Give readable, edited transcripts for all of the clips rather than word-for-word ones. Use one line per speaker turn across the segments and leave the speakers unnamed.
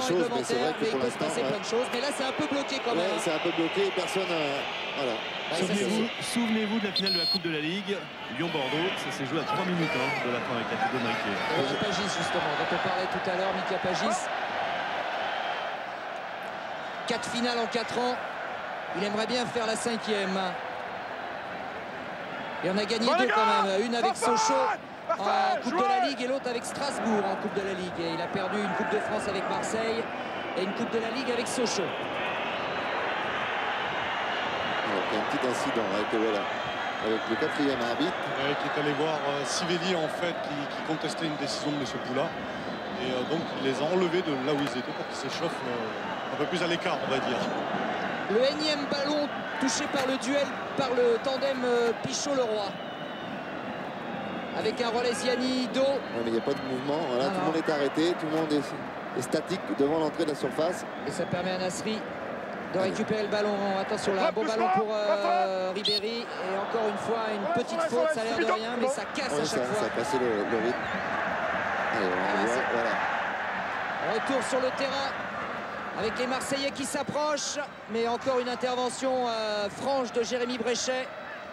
chose, mais c'est vrai
mais
que pour
il peut se passer plein de choses. Mais là, c'est un peu bloqué quand même.
C'est un peu bloqué, personne. Voilà.
Souvenez-vous de la finale de la Coupe de la Ligue, Lyon-Bordeaux, ça s'est joué à 3 minutes de la fin avec la tête de Maïké.
Mika Pagis, justement, dont on parlait tout à l'heure, Mika Pagis. 4 finales en 4 ans. Il aimerait bien faire la 5e. Et on a gagné 2 quand même. Une avec Sochaux en Coupe de la Ligue et l'autre avec Strasbourg en Coupe de la Ligue. Et il a perdu une Coupe de France avec Marseille et une Coupe de la Ligue avec Sochaux.
Il y a un petit incident avec le 4e arbitre.
Qui est allé voir Sivelli en fait, qui contestait une décision de M. Poula. Et donc il les a enlevés de là où ils étaient pour qu'ils s'échauffent un peu plus à l'écart, on va dire.
Le énième ballon touché par le duel, par le tandem Pichot-Leroy. Avec un relais Ziani-Do.
Ouais, mais il n'y a pas de mouvement. Voilà, tout le monde est arrêté, tout le monde est statique devant l'entrée de la surface.
Et ça permet à Nasri de récupérer le ballon. Attention là, bon ballon pour Ribéry. Et encore une fois, une petite faute, ça a l'air de rien, mais ça casse à chaque fois.
Ça a cassé le rythme. Allez, voilà.
Retour sur le terrain avec les Marseillais qui s'approchent. Mais encore une intervention franche de Jérémy Bréchet.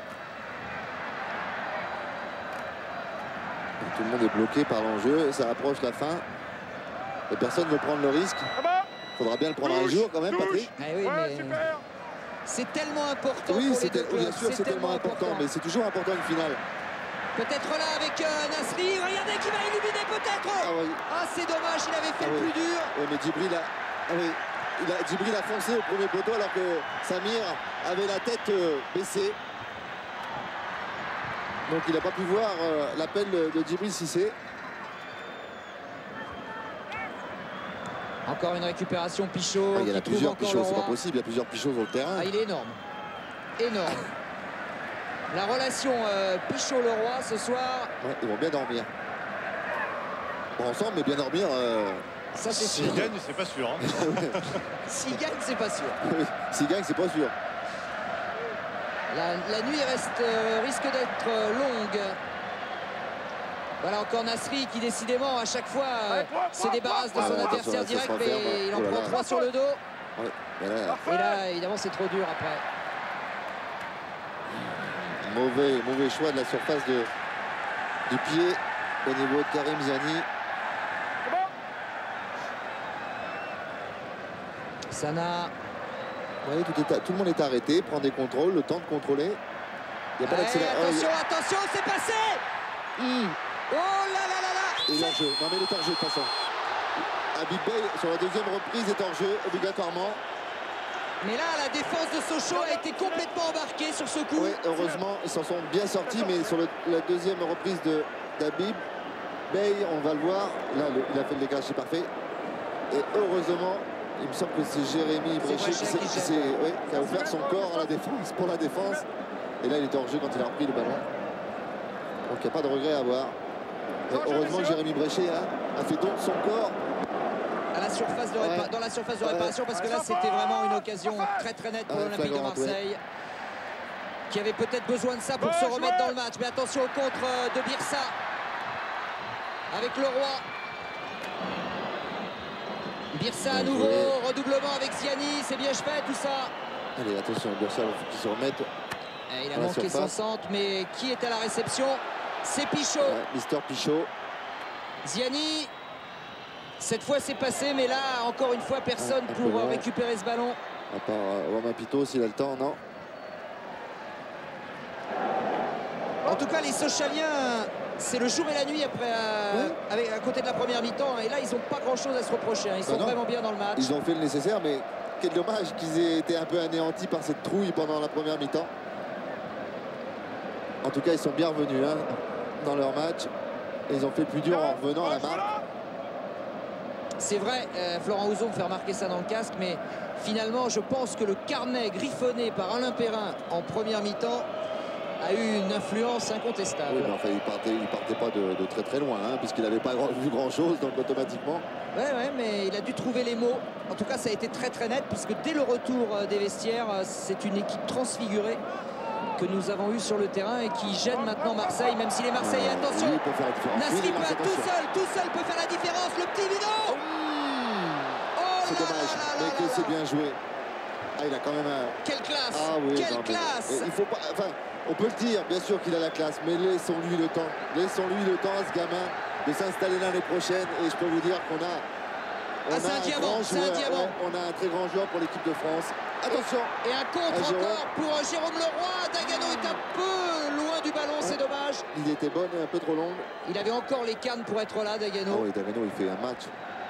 Tout le monde est bloqué par l'enjeu, ça approche la fin. Et personne ne veut prendre le risque. Il faudra bien le prendre un jour quand même, Patrick.
Oui, mais c'est tellement important.
Oui,
pour les deux
bien
clubs.
sûr, c'est tellement important, mais c'est toujours important une finale.
Peut-être là avec Nasri. Regardez qui va éliminer peut-être. Ah, c'est dommage, il avait fait le plus dur.
Oui, mais Djibril Djibril a foncé au premier poteau alors que Samir avait la tête baissée. Donc il n'a pas pu voir l'appel de Djibril Cissé.
Encore une récupération Pichot.
Il y en a plusieurs Pichots, c'est pas possible, il y a plusieurs Pichots sur le terrain.
Ah, il est énorme. Énorme. La relation Pichot-Leroy ce soir.
Ouais, ils vont bien dormir. Pas ensemble, mais bien dormir.
Ça, c'est sûr.
S'ils gagnent, c'est pas sûr.
S'ils gagnent, c'est pas sûr.
S'ils gagnent, c'est pas sûr.
La nuit risque d'être longue. Voilà encore Nasri qui décidément à chaque fois se débarrasse de son adversaire direct, mais il en prend 3 sur le dos.
Ouais,
et là évidemment c'est trop dur après.
Mauvais choix de la surface du pied au niveau de Karim Ziani.
Sana.
Oui, tout le monde est arrêté, prend des contrôles, le temps de contrôler. Il n'y a pas d'accélération.
Attention, c'est passé. Oh là là là là.
Il est hors jeu. Non mais il est hors jeu de toute façon. Habib Beye sur la deuxième reprise est hors jeu obligatoirement.
Mais là la défense de Sochaux a été complètement embarquée sur ce coup.
Oui, heureusement ils s'en sont bien sortis, mais sur la deuxième reprise d'Habib Beye, on va le voir. Là il a fait le dégagé parfait. Et heureusement, il me semble que c'est Jérémy Bréchet qui a offert son corps à la défense, pour la défense. Et là il était hors jeu quand il a repris le ballon. Donc il n'y a pas de regret à avoir. Heureusement que Jérémy Bréchet a fait don de son corps
à la surface de dans la surface de réparation, parce que là c'était vraiment une occasion très très nette pour l'Olympique de Marseille, qui avait peut-être besoin de ça pour se remettre dans le match. Mais attention au contre de Birsa avec Leroy. Birsa à nouveau, redoublement avec Ziani, c'est bien fait tout ça.
Allez, attention, Birsa, il faut qu'il se remette.
Il a manqué son centre, mais qui est à la réception? C'est Pichot.
Mister Pichot.
Ziani. Cette fois c'est passé, mais là encore une fois personne pour récupérer ce ballon.
À part Romain Pitot s'il a le temps, non.
En tout cas les Sochaliens, c'est le jour et la nuit après à côté de la première mi-temps. Et là ils n'ont pas grand chose à se reprocher. Ils sont vraiment bien dans le match.
Ils ont fait le nécessaire, mais quel dommage qu'ils aient été un peu anéantis par cette trouille pendant la première mi-temps. En tout cas ils sont bien revenus dans leur match. Et ils ont fait le plus dur en revenant à la marque.
C'est vrai, Florent Ouzon me fait remarquer ça dans le casque, mais finalement je pense que le carnet griffonné par Alain Perrin en première mi-temps a eu une influence incontestable.
Oui, mais enfin il partait pas de très très loin, puisqu'il n'avait pas vu grand chose, donc automatiquement.
Ouais, mais il a dû trouver les mots. En tout cas ça a été très très net, puisque dès le retour des vestiaires, c'est une équipe transfigurée que nous avons eu sur le terrain et qui gêne maintenant Marseille, même si les Marseillais, attention,
Nasri
peut tout seul peut faire la différence, le petit bidon. Oh
c'est dommage. Mais que c'est bien joué. Ah, il a quand même un...
Quelle classe!
Ah oui,
quelle
non,
classe!
il faut pas... Enfin, on peut le dire, bien sûr qu'il a la classe, mais laissons-lui le temps. Laissons-lui le temps à ce gamin de s'installer l'année prochaine. Et je peux vous dire qu'on a...
c'est un diamant, c'est un diamant.
Ouais, on a un très grand joueur pour l'équipe de France. Attention!
Et un contre encore pour Jérôme Leroy. Dagano est un peu loin du ballon, c'est dommage.
Il était bonne et un peu trop longue.
Il avait encore les cannes pour être là, Dagano.
Ah oui, Dagano, il fait un match.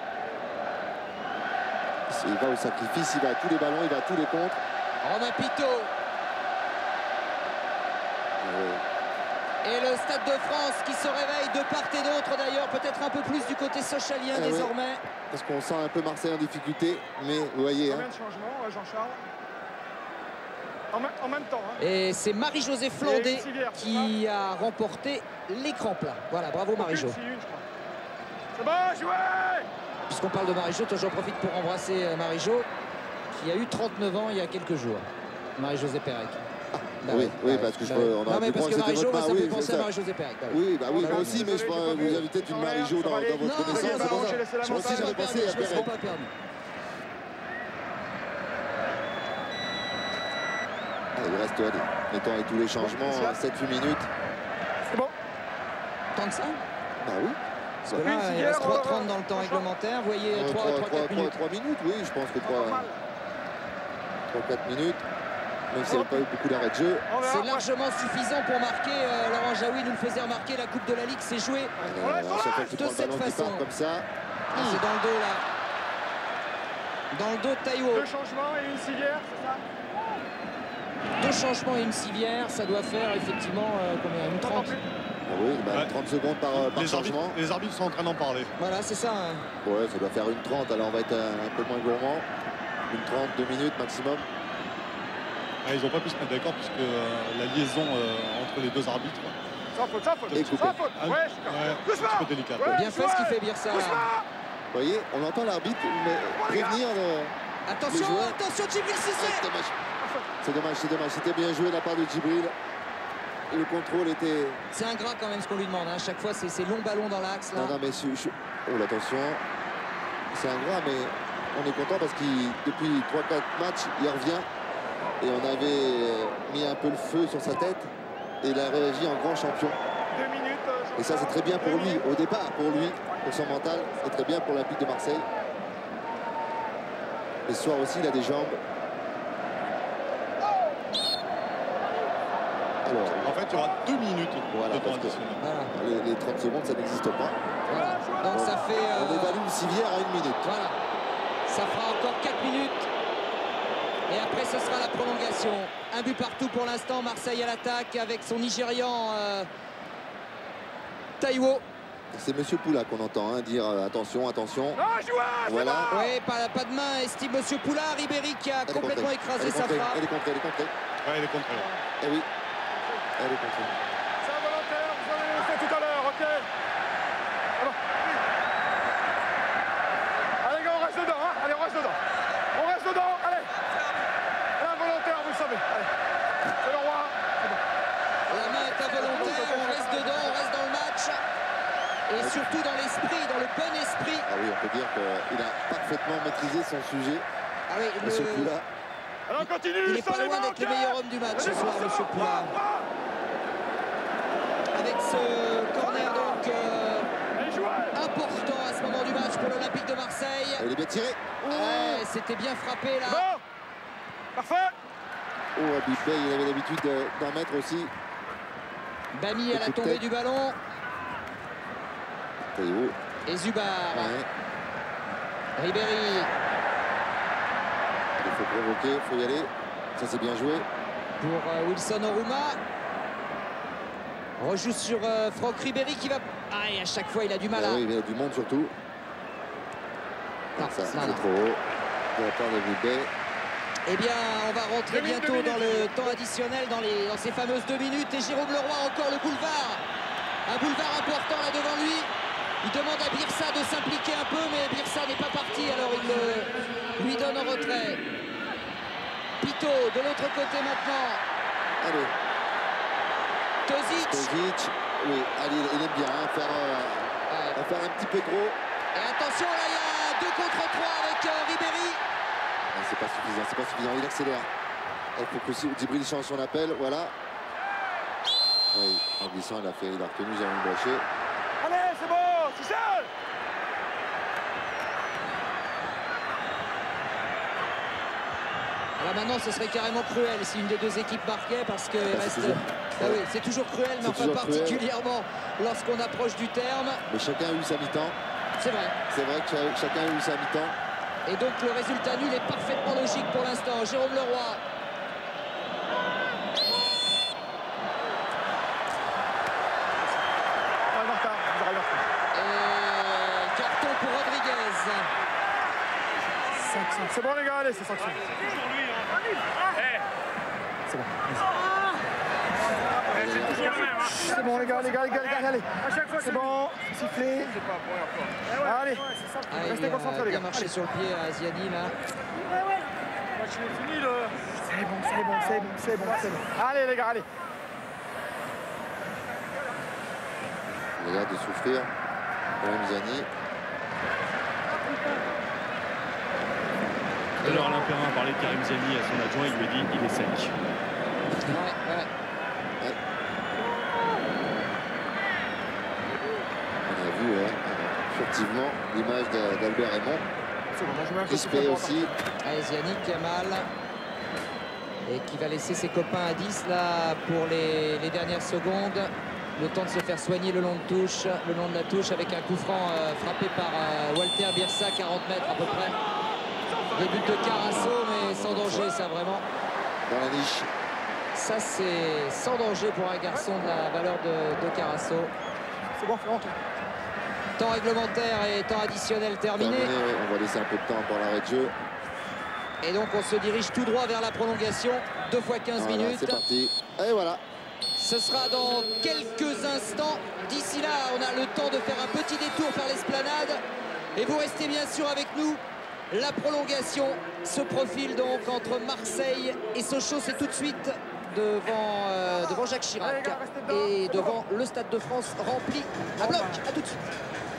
Il va au sacrifice, il va à tous les ballons, il va à tous les contres.
Romain Pitot. Et le Stade de France qui se réveille de part et d'autre d'ailleurs, peut-être un peu plus du côté socialien désormais.
Parce qu'on sent un peu Marseille en difficulté, mais vous voyez...
Combien de changements, Jean-Charles? En même temps. Hein.
Et c'est Marie-Josée Flandé qui a remporté l'écran plat. Voilà, bravo Marie-Jo.
C'est bon, joué!
Puisqu'on parle de Marie-Jo, j'en profite pour embrasser Marie-Jo, qui a eu 39 ans il y a quelques jours. Marie-Josée Pérec.
Parce que on a
mais parce que Marie-Jo, ça me fait penser à Marie-Josée Pérec.
Oui, bah oui, moi aussi, mais je crois que vous avez peut-être une Marie-Jo dans votre connaissance. Moi aussi, j'avais pensé à Pérec. Il reste les temps et tous les changements, 7-8 minutes.
C'est bon.
Tant que ça?
Bah oui.
Parce que là, il reste 3:30 dans le temps réglementaire. Vous voyez, 3-4 minutes.
3 minutes, oui, je pense que 3-4 minutes. Même s'il n'y a pas eu beaucoup d'arrêts de jeu.
C'est largement suffisant pour marquer. Laurent Jaoui nous le faisait remarquer, la Coupe de la Ligue s'est jouée
de cette façon. Comme ça.
C'est dans le dos, là. Dans le dos de Taïwo.
2 changements et une civière, c'est ça?
2 changements et une civière, ça doit faire effectivement combien? Une 30?
Oui, 30 secondes par changement.
Les arbitres sont en train d'en parler.
Voilà, c'est ça.
Ouais, ça doit faire une 30, alors on va être un peu moins gourmand. Une 30, 2 minutes maximum.
Ils n'ont pas pu se mettre d'accord puisque la liaison entre les deux arbitres...
Sans faute, sans faute.
Sans faute.
Ouais,
c'est un petit peu délicat.
Bien fait ce qu'il fait Birsa.
Vous voyez, on entend l'arbitre prévenir
attention,
les joueurs.
Attention, Djibril Cissé.
C'est dommage. C'était bien joué de la part de Djibril. Le contrôle était...
C'est ingrat quand même ce qu'on lui demande. À chaque fois, c'est ces longs ballons dans l'axe.
Non, mais... Oh, attention. C'est ingrat, mais on est content parce qu'il depuis 3-4 matchs, il revient. Et on avait mis un peu le feu sur sa tête. Et il a réagi en grand champion.
2 minutes.
Et ça, c'est très bien pour lui. Au départ, pour lui, pour son mental. C'est très bien pour l'Olympique de Marseille. Et ce soir aussi, il a des jambes. Alors,
en fait, il y aura 2 minutes de temps additionnel.
Voilà.
Les 30 secondes, ça n'existe pas.
Voilà. Donc ça fait...
On évalue une civière à 1 minute.
Voilà. Ça fera encore 4 minutes. Et après, ce sera la prolongation. Un but partout pour l'instant. Marseille à l'attaque avec son Nigérian Taïwo.
C'est Monsieur Poula qu'on entend dire attention, attention.
Voilà.
Oui, pas de main, estime Monsieur Poula. Ribéry qui a complètement écrasé sa frappe.
Elle est contrée.
Ouais, elle est contrée.
Eh oui, elle est contrée.
C'est involontaire, vous en avez fait tout à l'heure, ok. Allez, gars, on reste dedans, hein. Allez, on reste dedans. On reste dedans, allez. Involontaire, vous le savez. Allez. C'est le roi.
La main est involontaire, on reste dedans, on reste dans le match. Et surtout dans l'esprit, dans le bon esprit.
Ah oui, on peut dire qu'il a parfaitement maîtrisé son sujet.
Ah oui,
Monsieur Poula.
Alors, continue.
Il n'est pas loin d'être le meilleur homme du match ce soir, Monsieur Poula. Avec ce corner donc important à ce moment du match pour l'Olympique de Marseille.
Il est bien tiré.
C'était bien frappé là.
Bon. Parfait.
Oh, Habib Bey, il avait l'habitude d'en mettre aussi.
Bami à la tombée du ballon.
Taïwo.
Et Zubar.
Ouais.
Ribéry.
Il faut provoquer, il faut y aller. Ça, c'est bien joué.
Pour Wilson Oruma. Rejoue sur Franck Ribéry qui va... Ah, et à chaque fois, il a du mal à...
Oui, il a du monde surtout.
Non,
ça, c'est trop haut de la part d'Habib Bey.
Eh bien, on va rentrer bientôt dans le temps additionnel, dans ces fameuses 2 minutes. Et Jérôme Leroy, encore le boulevard. Un boulevard important là devant lui. Il demande à Birsa de s'impliquer un peu, mais Birsa n'est pas parti, alors il lui donne en retrait. Pitot, de l'autre côté maintenant.
Allez.
Tozic.
Oui, allez, il aime bien faire un petit peu trop.
Et attention, là, il y a 2 contre 3 avec Ribéry
c'est pas suffisant. Il accélère. Il faut que Djibril change son appel. Voilà. Oui, en glissant, il a retenu Jérôme Blaché.
Allez, c'est bon, c'est seul.
Alors maintenant, ce serait carrément cruel si une des deux équipes marquait parce que reste. Ah oui, c'est toujours cruel, mais enfin particulièrement lorsqu'on approche du terme.
Mais chacun a eu sa mi-temps.
C'est vrai.
C'est vrai que chacun a eu sa mi-temps.
Et donc le résultat nul est parfaitement logique pour l'instant. Jérôme Leroy. Et carton pour Rodriguez.
C'est bon les gars, allez, c'est sanction. C'est bon. C'est bon les gars, allez. C'est bon, sifflez. Allez, restez concentrés les gars.
Il a bien marché sur le pied à Ziani là.
C'est bon. Allez les gars, allez.
Il a l'air de souffrir. Même Ziani.
Tout à l'heure, Alain Perrin a parlé de Karim Ziani à son adjoint. Il lui a dit il est sec.
Ouais.
On a vu, effectivement, l'image d'Albert Raymond. Crispé aussi.
Allez, Ziani qui a mal. Et qui va laisser ses copains à 10 là pour les dernières secondes. Le temps de se faire soigner le long de la touche avec un coup franc frappé par Walter Birsa, 40 mètres à peu près. Début de Carasso, mais sans danger, ça vraiment.
Dans la niche.
Ça, c'est sans danger pour un garçon de la valeur de Carasso.
C'est bon, frère.
Temps réglementaire et temps additionnel terminé.
Oui. On va laisser un peu de temps pour l'arrêt de jeu.
Et donc, on se dirige tout droit vers la prolongation. 2 fois 15 minutes.
C'est parti. Et voilà.
Ce sera dans quelques instants. D'ici là, on a le temps de faire un petit détour par l'esplanade. Et vous restez bien sûr avec nous. La prolongation se profile donc entre Marseille et Sochaux. C'est tout de suite devant Jacques Chirac et devant le Stade de France rempli à bloc. À tout de suite.